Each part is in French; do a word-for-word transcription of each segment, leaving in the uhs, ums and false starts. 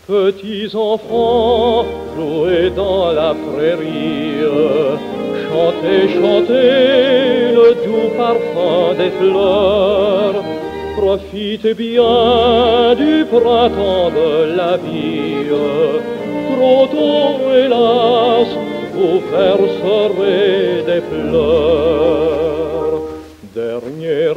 Petits enfants, jouez dans la prairie, chantez, chantez le doux parfum des fleurs. Profitez bien du printemps de la vie, trop tôt, hélas, vous verserez des pleurs. Dernier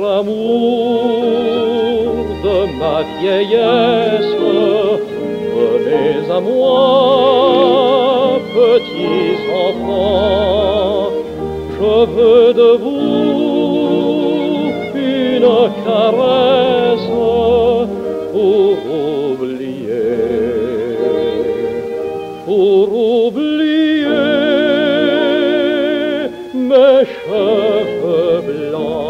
amour de ma vieillesse, venez à moi, petits enfants, je veux de vous une caresse pour oublier, pour oublier mes cheveux blancs.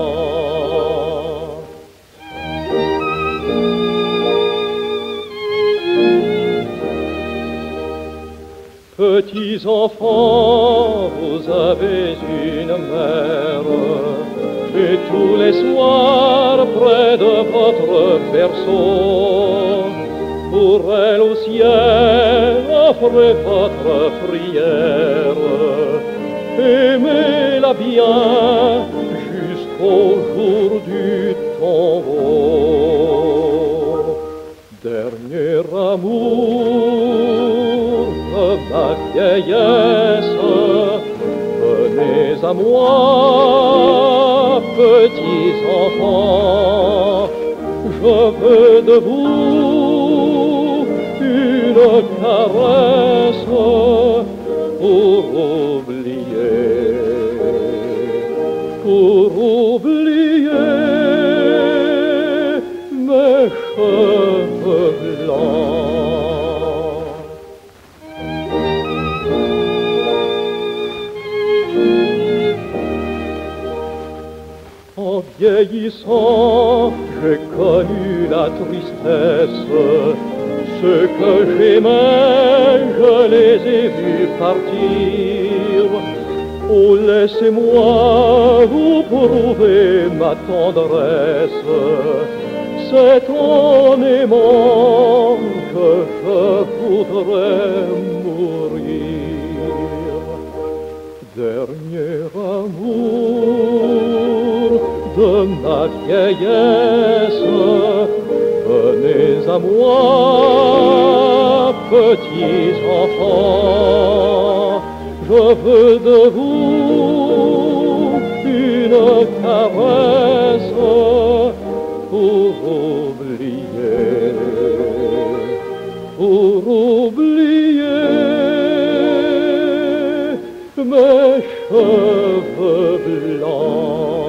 Petits enfants, vous avez une mère, et tous les soirs près de votre berceau, pour elle au ciel, offrez votre prière, aimez-la bien jusqu'au jour du tombeau. Dernier amour de ma vieillesse, venez à moi, petits enfants, je veux de vous une caresse pour oublier, pour oublier mes cheveux blancs. En vieillissant, j'ai connu la tristesse. Ceux que j'aimais, je les ai vus partir. Oh, laissez-moi vous prouver ma tendresse. C'est en aimant que je voudrais mourir. Dernier amour de ma vieillesse, venez à moi, petits enfants, je veux de vous une caresse pour oublier, pour oublier mes cheveux blancs.